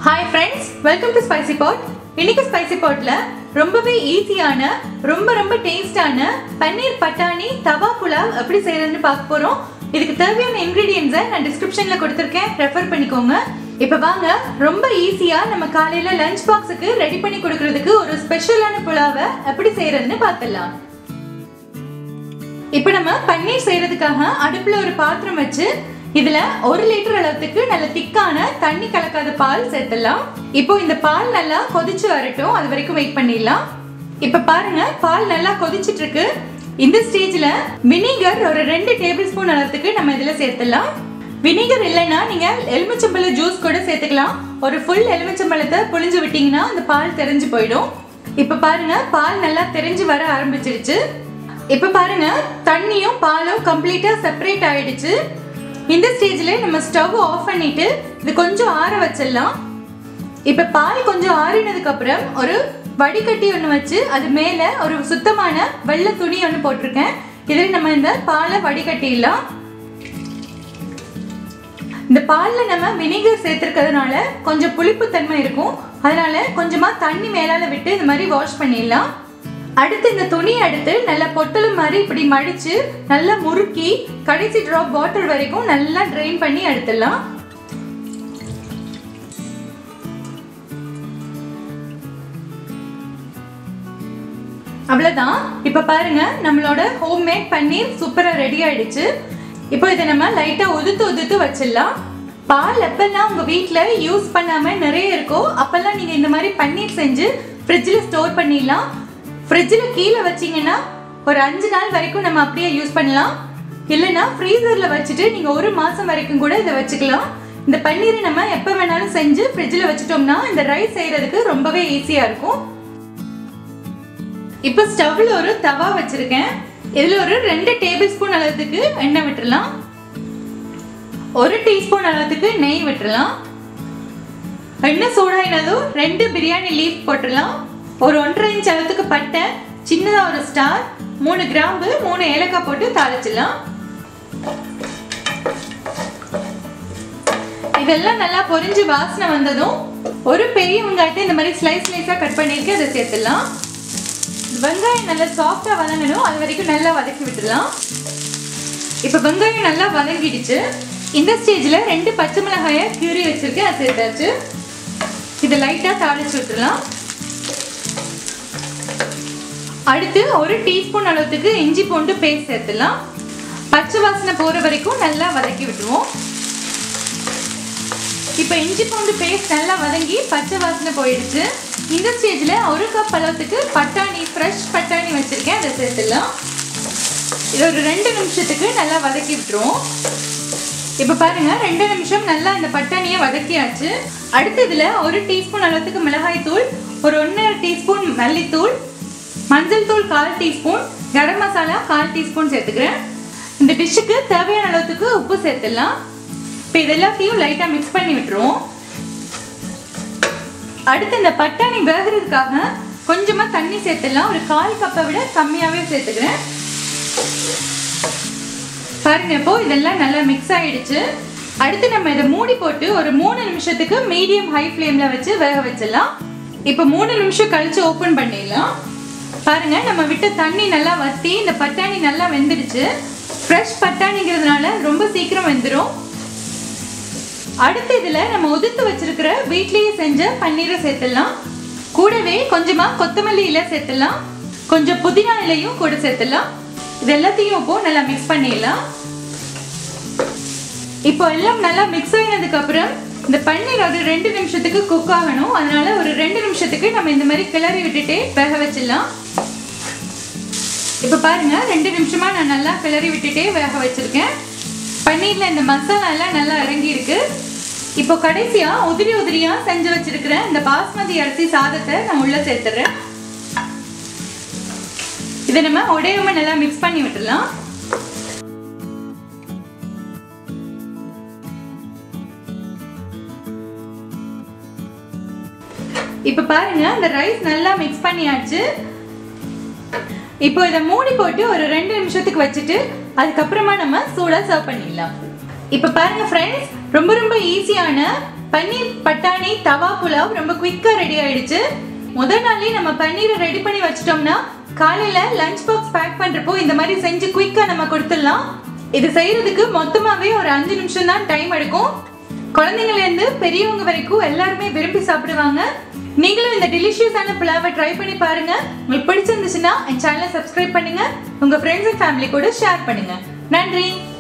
Hi friends, welcome to Spicy Pot. இன்னைக்கு Spicy Potல ரொம்பவே ஈஸியான ரொம்ப டேஸ்டான பன்னீர் பட்டாணி தவா புலாவ் எப்படி செய்யறதுன்னு பார்க்க போறோம். இதுக்கு தேவையான ingredients நான் descriptionல கொடுத்திருக்கேன், ரெஃபர் பண்ணிக்கோங்க. இப்போ வாங்க ரொம்ப ஈஸியா நம்ம காலையில லஞ்ச் பாக்ஸ்க்கு ரெடி பண்ணி கொடுக்கிறதுக்கு ஒரு ஸ்பெஷலான புலாவை எப்படி செய்யறதுன்னு பார்க்கலாம். இப்போ நம்ம பன்னீர் செய்யறதுக்காக அடுப்புல ஒரு பாத்திரம் வச்சு இதுல 1 லிட்டர் அளவுக்கு நல்ல திக்கான தண்ணி கலக்காத பால் சேர்த்தலாம். இப்போ இந்த பால் நல்லா கொதிச்சு வரட்டும், அது வரைக்கும் வெயிட் பண்ணிடலாம். இப்ப பாருங்க, பால் நல்லா கொதிச்சிட்டு இருக்கு. இந்த ஸ்டேஜ்ல வினிகர் ஒரு 2 டேபிள் ஸ்பூன் அளவுக்கு நம்ம இதுல சேர்த்தலாம். வினிகர் இல்லைன்னா நீங்க எலுமிச்சம்பழ ஜூஸ் கூட சேர்த்துக்கலாம். ஒரு ஃபுல் எலுமிச்சம்பழத்தை புழிஞ்சு விட்டீங்கன்னா அந்த பால் தெரிஞ்சு போயிடும். இப்ப பாருங்க, பால் நல்லா தெரிஞ்சு வர ஆரம்பிச்சிருச்சு. இப்ப பாருங்க, தண்ணியும் பாலும் கம்ப்ளீட்டா செப்பரேட் ஆயிடுச்சு. இந்த ஸ்டேஜ்ல நம்ம ஸ்டவ் ஆஃப் பண்ணிட்டு இது கொஞ்சம் ஆற வச்சிடலாம். இப்ப பால் கொஞ்சம் ஆறினதுக்கு அப்புறம் ஒரு வடிகட்டி ஒன்று வச்சு அது மேல ஒரு சுத்தமான வெள்ளை துணி ஒன்று போட்டிருக்கேன். இதில் நம்ம இந்த பாலை வடிகட்டிடலாம். இந்த பால்ல நம்ம வினிகர் சேர்த்திருக்கிறதுனால கொஞ்சம் புளிப்பு தன்மை இருக்கும். அதனால கொஞ்சமா தண்ணி மேலால விட்டு இந்த மாதிரி வாஷ் பண்ணிடலாம். அடுத்து இந்த துணியை எடுத்து நல்லா பொட்டலம் மாதிரி இப்படி மடிச்சு நல்லா முறுக்கி கடைசி டிராப் வாட்டர் வரைக்கும் நல்லா ட்ரெயின் பண்ணி எடுத்துடலாம். அவ்வளவுதான். இப்ப பாருங்க, நம்மளோட ஹோம்மேட் பன்னீர் சூப்பரா ரெடி ஆயிடுச்சு. இப்போ இதை நம்ம லைட்டா உதுத்து வச்சிடலாம். பால் எப்பெல்லாம் உங்க வீட்டுல யூஸ் பண்ணாம நிறைய இருக்கோ அப்பெல்லாம் நீங்க இந்த மாதிரி பன்னீர் செஞ்சு ஃப்ரிட்ஜ்ல ஸ்டோர் பண்ணிடலாம். ஃப்ரிட்ஜில் கீழே வச்சிங்கன்னா ஒரு 5 நாள் வரைக்கும் நம்ம அப்படியே யூஸ் பண்ணலாம். இல்லைன்னா ஃப்ரீசரில் வச்சுட்டு நீங்கள் 1 மாதம் வரைக்கும் கூட இதை வச்சுக்கலாம். இந்த பன்னீரை நம்ம எப்போ வேணாலும் செஞ்சு ஃப்ரிட்ஜில் வச்சுட்டோம்னா இந்த ரைஸ் செய்கிறதுக்கு ரொம்பவே ஈஸியாக இருக்கும். இப்போ ஸ்டவ்வில் ஒரு தவா வச்சுருக்கேன். இதில் ஒரு 2 டேபிள் ஸ்பூன் அளவுக்கு எண்ணெய் விட்டுடலாம். 1 டீஸ்பூன் அளவுக்கு நெய் விட்டுடலாம். எண்ணெய் சூடாயினதும் 2 பிரியாணி லீஃப் போட்டுடலாம். ஒரு 1.5 இன்ச் அளவுக்கு பட்டை, சின்னதா ஒரு ஸ்டார், 3 கிராம்பு, 3 ஏலக்காய் போட்டு தாளிச்சிடலாம். இதெல்லாம் நல்லா பொரிஞ்சு வாசனை வந்ததும் ஒரு பெரிய வெங்காயத்தை இந்த மாதிரி ஸ்லைஸா கட் பண்ணிட்டு அதை சேர்த்துடலாம். வெங்காயம் நல்லா சாஃப்டா வதங்கணும், அது வரைக்கும் நல்லா வதக்கி விட்டுடலாம். இப்ப வெங்காயம் நல்லா வதங்கிடுச்சு. இந்த ஸ்டேஜ்ல 2 பச்சை மிளகாயை கீறி வச்சிருக்கேன், அதை சேர்த்தாச்சு. இதை லைட்டா தாளிச்சு விட்டுடலாம். அடுத்து 1 டீஸ்பூன் அளவுக்கு இஞ்சி பூண்டு பேஸ்ட் சேர்த்துலாம். பச்சை வாசனை போற வரைக்கும் நல்லா வதக்கி விட்டுருவோம். இப்போ இஞ்சி பூண்டு பேஸ்ட் நல்லா வதங்கி பச்சை வாசனை போயிடுச்சு. இந்த ஸ்டேஜ்ல 1 கப் அளவுக்கு பட்டாணி, ஃப்ரெஷ் பட்டாணி வச்சிருக்கேன், அதை சேர்த்துலாம். இது ஒரு 2 நிமிஷத்துக்கு நல்லா வதக்கி விட்டுருவோம். இப்போ பாருங்க, 2 நிமிஷம் நல்லா இந்த பட்டாணியை வதக்கியாச்சு. அடுத்து இதுல 1 டீஸ்பூன் அளவுக்கு மிளகாய் தூள், ஒரு 1.5 டீஸ்பூன் மல்லித்தூள், மஞ்சள் தூள் 1/4 டீஸ்பூன், கரம் மசாலா 1/4 டீஸ்பூன் சேர்த்துக்கிறேன். இந்த டிஷ்ஷுக்கு தேவையான அளவுக்கு உப்பு சேர்த்துடலாம். இப்போ இதெல்லாத்தையும் லைட்டா மிக்ஸ் பண்ணி விட்டுருவோம். அடுத்து இந்த பட்டாணி வேகிறதுக்காக கொஞ்சமா தண்ணி சேர்த்துடலாம். ஒரு 1/4 கப்பை விட கம்மியாவே சேர்த்துக்கிறேன். பாருங்க, இப்போ இதெல்லாம் நல்லா மிக்ஸ் ஆயிடுச்சு. அடுத்து நம்ம இதை மூடி போட்டு ஒரு 3 நிமிஷத்துக்கு மீடியம் ஹை ஃப்ளேம்ல வச்சு வேக வச்சிடலாம். இப்போ 3 நிமிஷம் கழிச்சு ஓபன் பண்ணிடலாம். பாருங்க, நம்ம விட்ட தண்ணி நல்லா வத்தி இந்த பட்டாணி நல்லா வெந்துடுச்சு. ஃப்ரெஷ் பட்டாணிங்கிறதுனால ரொம்ப சீக்கிரம் வெந்துடும். அடுத்து இதுல நம்ம உதுத்து வச்சிருக்கிற வீட்லயே செஞ்ச பன்னீரை சேர்த்துடலாம். கூடவே கொஞ்சமா கொத்தமல்லி இலை சேர்த்துடலாம், கொஞ்சம் புதினா இலையும் கூட சேர்த்துடலாம். இது எல்லாத்தையும் இப்போ நல்லா மிக்ஸ் பண்ணிடலாம். இப்போ எல்லாம் நல்லா மிக்ஸ் ஆனதுக்கு அப்புறம் இந்த பன்னீர் ஒரு 2 நிமிஷத்துக்கு குக் ஆகணும். அதனால ஒரு 2 நிமிஷத்துக்கு நம்ம இந்த மாதிரி கிளறி விட்டுட்டே வேக வச்சிடலாம். இப்போ பாருங்க, 2 நிமிஷமா நான் நல்லா கிளறி விட்டுட்டே வேக வச்சிருக்கேன். பன்னீர்ல இந்த மசாலா எல்லாம் நல்லா இறங்கி இருக்கு. இப்போ கடைசியா உதிரியா செஞ்சு வச்சிருக்கிற இந்த பாஸ்மதி அரிசி சாதத்தை நான் உள்ள சேர்த்துறேன். இதை நம்ம உடையாம நல்லா மிக்ஸ் பண்ணி விட்டுடலாம். இப்போ பாருங்க, இந்த ரைஸ் நல்லா மிக்ஸ் பண்ணியாச்சு. இப்போ இதை மூடி போட்டு ஒரு 2 நிமிஷத்துக்கு வச்சுட்டு அதுக்கப்புறமா நம்ம சூடா சர்வ் பண்ணிடலாம். இப்போ பாருங்க ஃப்ரெண்ட்ஸ், ரொம்ப ஈஸியான பன்னீர் பட்டாணி தவா புலாவ் ரொம்ப குயிக்கா ரெடி ஆயிடுச்சு. முதல் நாளே நம்ம பன்னீரை ரெடி பண்ணி வச்சிட்டோம்னா காலையில லஞ்ச் பாக்ஸ் பேக் பண்றப்போ இந்த மாதிரி செஞ்சு குயிக்கா நம்ம கொடுத்துடலாம். இது செய்யறதுக்கு மொத்தமாவே ஒரு 5 நிமிஷம் தான் டைம் எடுக்கும். குழந்தைங்கள்ல இருந்து பெரியவங்க வரைக்கும் எல்லாருமே விரும்பி சாப்பிடுவாங்க. நீங்களும் இந்த டெலிஷியஸான புலாவை ட்ரை பண்ணி பாருங்க. உங்களுக்கு பிடிச்சிருந்துச்சுன்னா என் சேனலை சப்ஸ்கிரைப் பண்ணுங்க. உங்க ஃப்ரெண்ட்ஸ் அண்ட் ஃபேமிலி கூட ஷேர் பண்ணுங்க. நன்றி.